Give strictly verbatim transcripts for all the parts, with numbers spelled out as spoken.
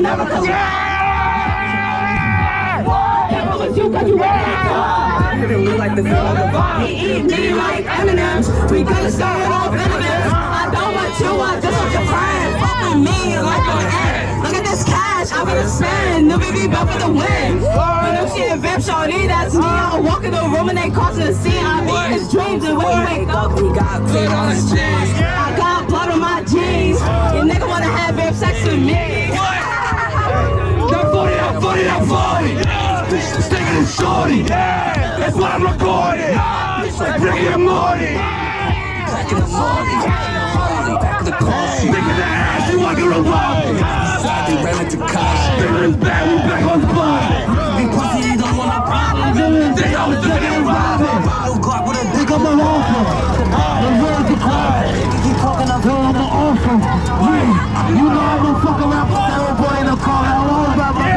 never come yeah! Can't fuck with you cause you ain't couldn't look like the film of the bomb. He eat me like M and M's. We gonna start off enemies. I don't want you, I just want your friend. Fucking me like an ant. Look at this cash, I'm gonna spend. New baby back for the win. When I'm seeing Vamp Shawty, that's me. I walk in the room and they crossing the scene. I meet his dreams and when he wake up, he got blood on his jeans. I got blood on my jeans. Your nigga wanna have Vamp sex with me. That forty, that forty, that forty. Sticking and shorty. That's what I'm recording. It's like Ricky and Morty. Back in the morning. Back in the car. Sticking the ass, you want to revolve. They ran like the cops. Sticking his back, we back on spot. These pussy don't want no problem. They always looking and robbing. Bottle guard with a dick on my offer. I'm ready to cry. Keep talking up here on the offer. You know I'm gonna fuck around with that old boy in the car. I don't know about my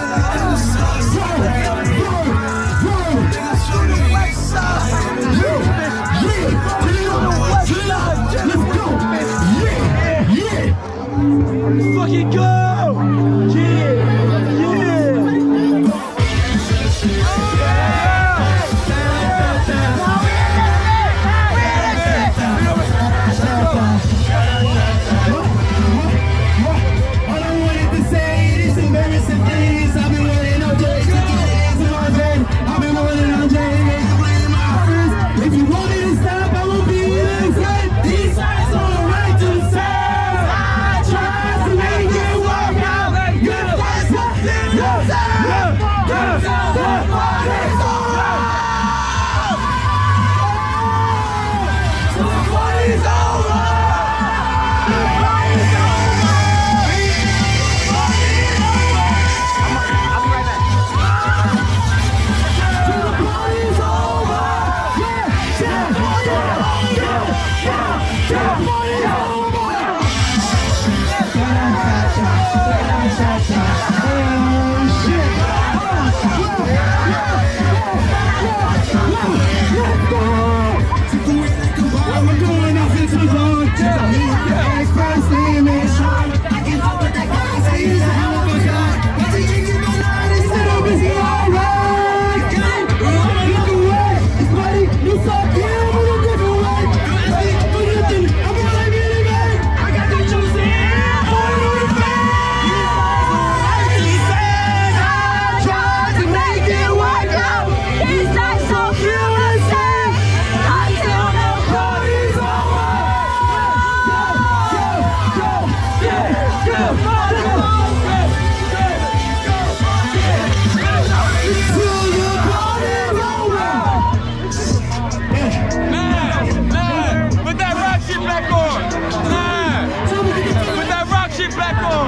You back on. Nah. Put that rock shit back on.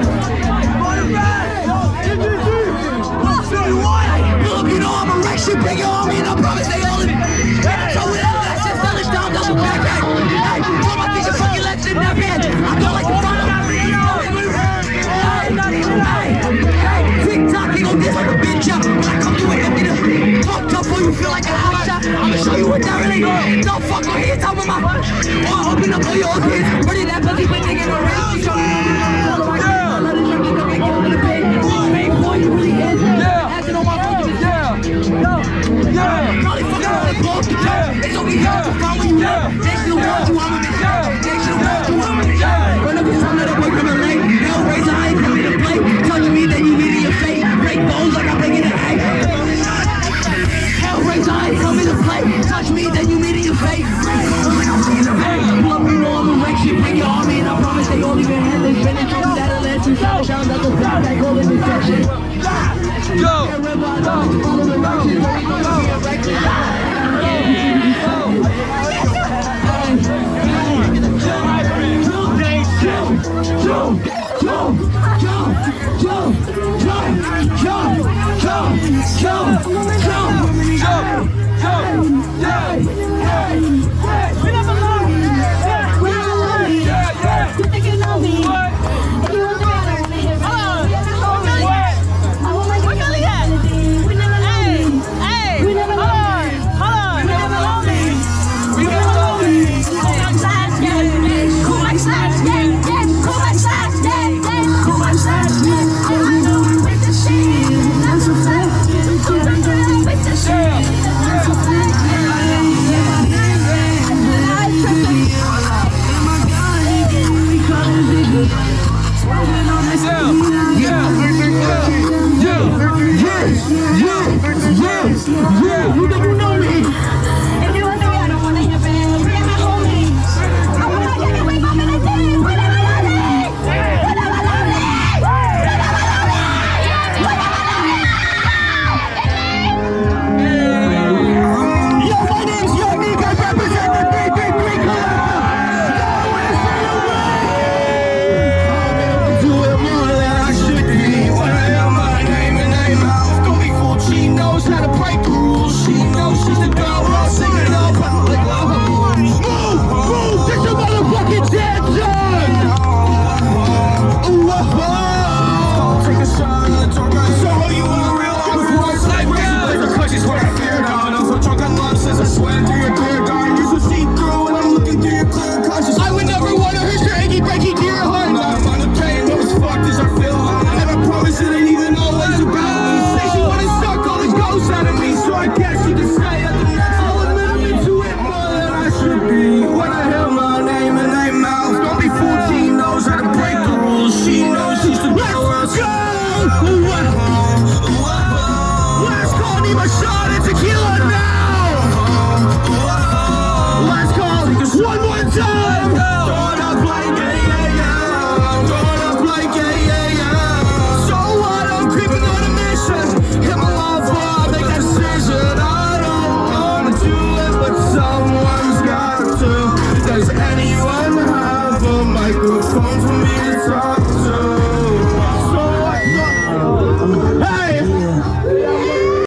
Look, you know I'm a right shit, bring your army, and I promise they all in it. So whatever that shit, sell it down, double backpack. Hey, told my teacher, fucking let's in that band. I don't like to follow. Hey, hey, TikTok, he gon' diss like a bitch up. When I come through and empty the talk tough for you feel like a hot shot. I'ma show you what that really is. Don't fuck on here, tell me my. Or open up all your old kids. Ready that pussy, but nigga, no real. Show me. Boy, you really is. Yeah. Acting on my phone. Yeah. Yeah. Probably fucking up the clothes. It's only hard to find when you want. They still want you. I'm